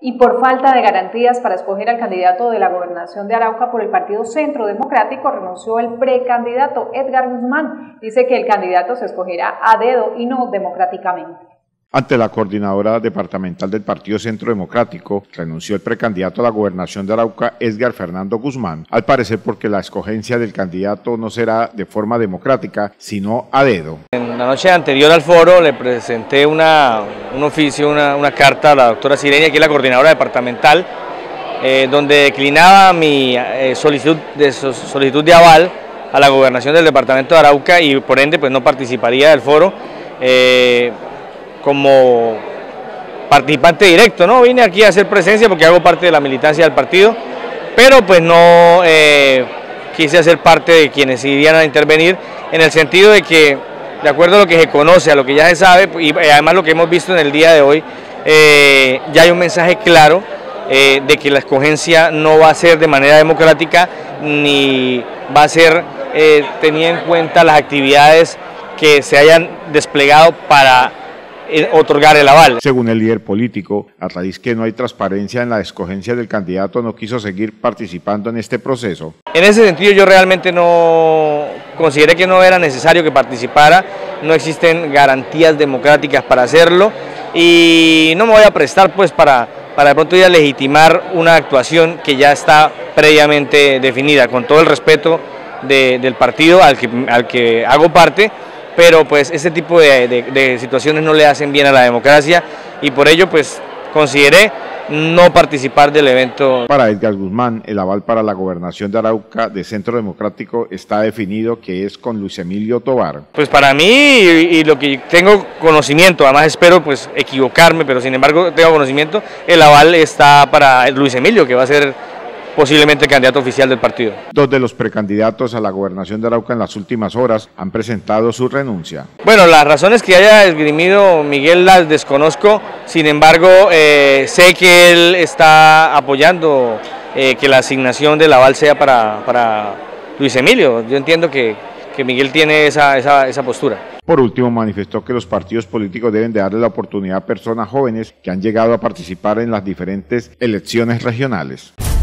Y por falta de garantías para escoger al candidato de la gobernación de Arauca por el Partido Centro Democrático, renunció el precandidato Edgar Guzmán. Dice que el candidato se escogerá a dedo y no democráticamente. Ante la coordinadora departamental del Partido Centro Democrático, renunció el precandidato a la gobernación de Arauca, Edgar Fernando Guzmán, al parecer porque la escogencia del candidato no será de forma democrática, sino a dedo. En la noche anterior al foro le presenté un oficio, una carta a la doctora Sirenia, que es la coordinadora departamental, donde declinaba mi solicitud de aval a la gobernación del departamento de Arauca y por ende pues no participaría del foro. Como participante directo, ¿no? Vine aquí a hacer presencia porque hago parte de la militancia del partido, pero pues no quise hacer parte de quienes irían a intervenir, en el sentido de que, de acuerdo a lo que se conoce, a lo que ya se sabe, y además lo que hemos visto en el día de hoy, ya hay un mensaje claro de que la escogencia no va a ser de manera democrática, ni va a ser tenida en cuenta las actividades que se hayan desplegado para otorgar el aval. Según el líder político, a raíz que no hay transparencia en la escogencia del candidato, no quiso seguir participando en este proceso. En ese sentido yo realmente no consideré que no era necesario que participara, no existen garantías democráticas para hacerlo y no me voy a prestar pues para de pronto ir a legitimar una actuación que ya está previamente definida, con todo el respeto del partido al que hago parte. Pero pues este tipo de situaciones no le hacen bien a la democracia y por ello pues consideré no participar del evento. Para Edgar Guzmán, el aval para la gobernación de Arauca de Centro Democrático está definido, que es con Luis Emilio Tovar. Pues para mí y lo que tengo conocimiento, además espero pues equivocarme, pero sin embargo tengo conocimiento, el aval está para Luis Emilio, que va a ser posiblemente el candidato oficial del partido. Dos de los precandidatos a la gobernación de Arauca en las últimas horas han presentado su renuncia. Bueno, las razones que haya esgrimido Miguel las desconozco, sin embargo sé que él está apoyando que la asignación del aval sea para Luis Emilio. Yo entiendo que Miguel tiene esa postura. Por último, manifestó que los partidos políticos deben de darle la oportunidad a personas jóvenes que han llegado a participar en las diferentes elecciones regionales.